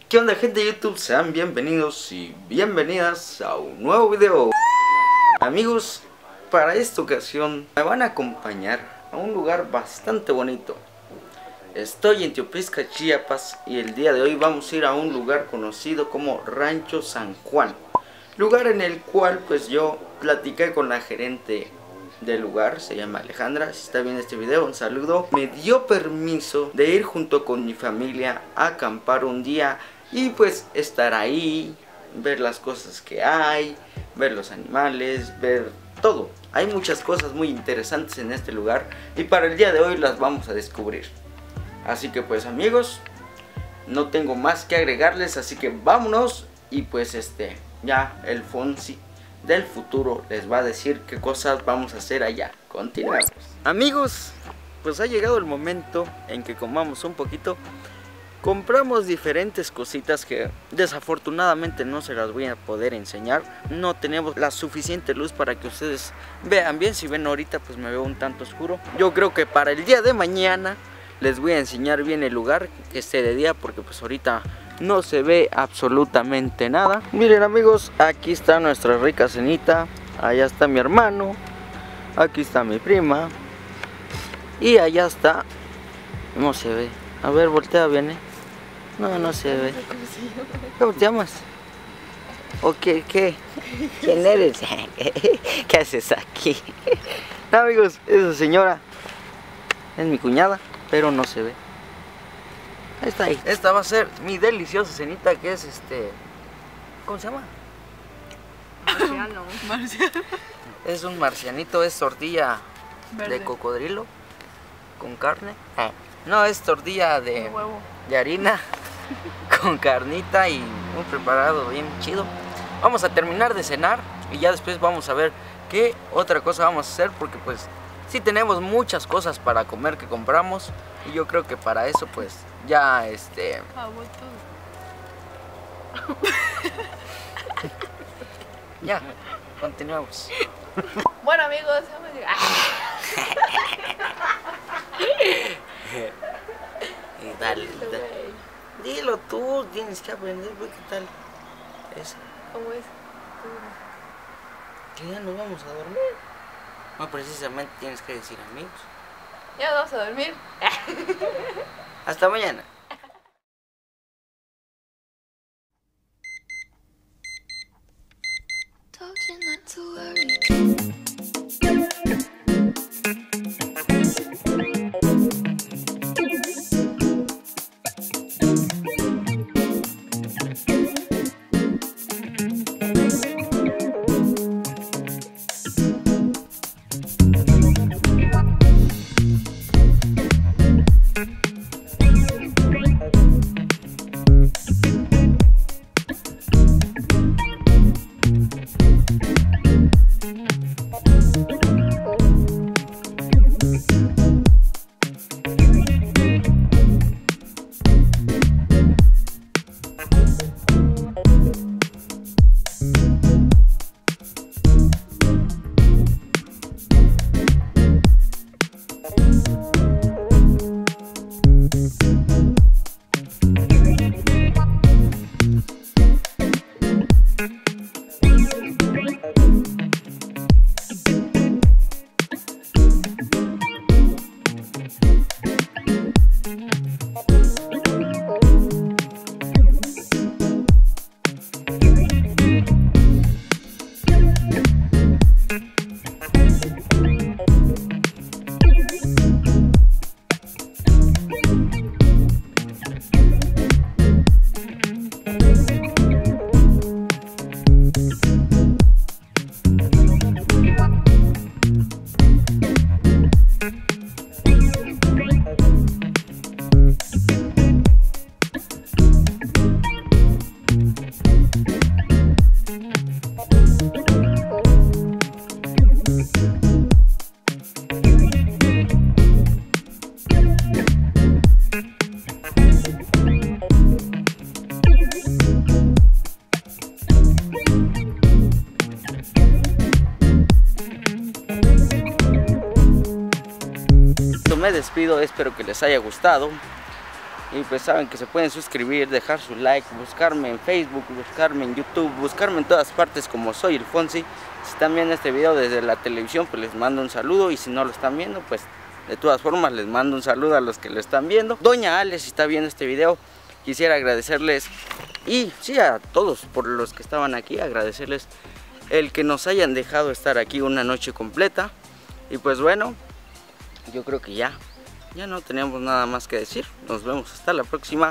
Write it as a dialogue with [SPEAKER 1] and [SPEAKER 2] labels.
[SPEAKER 1] ¿Qué onda, gente de YouTube? Sean bienvenidos y bienvenidas a un nuevo video. Amigos, para esta ocasión me van a acompañar a un lugar bastante bonito. Estoy en Teopisca, Chiapas, y el día de hoy vamos a ir a un lugar conocido como Rancho San Juan. Lugar en el cual pues yo platiqué con la gerente del lugar, se llama Alejandra. Si está viendo este video, un saludo. Me dio permiso de ir junto con mi familia a acampar un día y pues estar ahí, ver las cosas que hay, ver los animales, ver todo. Hay muchas cosas muy interesantes en este lugar y para el día de hoy las vamos a descubrir. Así que pues amigos, no tengo más que agregarles, así que vámonos. Y pues ya el Fonsi del futuro les va a decir qué cosas vamos a hacer allá. Continuamos. Amigos, pues ha llegado el momento en que comamos un poquito. Compramos diferentes cositas que desafortunadamente no se las voy a poder enseñar. No tenemos la suficiente luz para que ustedes vean bien. Si ven ahorita pues me veo un tanto oscuro. Yo creo que para el día de mañana les voy a enseñar bien el lugar que esté de día, porque pues ahorita no se ve absolutamente nada. Miren amigos, aquí está nuestra rica cenita. Allá está mi hermano, aquí está mi prima y allá está, no se ve. A ver, voltea bien, No se ve. ¿Cómo te llamas? ¿O qué? ¿Quién eres? ¿Qué haces aquí? No, amigos, esa señora es mi cuñada, pero no se ve. Ahí está ahí. Esta va a ser mi deliciosa cenita, que es ¿cómo se llama?
[SPEAKER 2] Marciano.
[SPEAKER 1] Es un marcianito, es tortilla
[SPEAKER 2] verde
[SPEAKER 1] de cocodrilo con carne. No, es tortilla de harina con carnita y un preparado bien chido. Vamos a terminar de cenar y ya después vamos a ver qué otra cosa vamos a hacer, porque pues sí tenemos muchas cosas para comer que compramos y yo creo que para eso pues ya ya, continuamos.
[SPEAKER 2] Bueno amigos, vamos a llegar.
[SPEAKER 1] Y dale. Dilo tú, tienes que aprender, güey, ¿qué tal?
[SPEAKER 2] ¿Cómo es?
[SPEAKER 1] Que ya nos vamos a dormir. No, precisamente tienes que decir amigos.
[SPEAKER 2] Ya vamos a dormir.
[SPEAKER 1] Hasta mañana. Me despido, espero que les haya gustado. Y pues saben que se pueden suscribir, dejar su like, buscarme en Facebook, buscarme en YouTube, buscarme en todas partes como soy el Fonsi. Si están viendo este video desde la televisión, pues les mando un saludo, y si no lo están viendo, pues de todas formas les mando un saludo a los que lo están viendo. Doña Ale, si está viendo este video, quisiera agradecerles, y sí, a todos por los que estaban aquí, agradecerles el que nos hayan dejado estar aquí una noche completa. Y pues bueno, yo creo que ya no tenemos nada más que decir. Nos vemos hasta la próxima.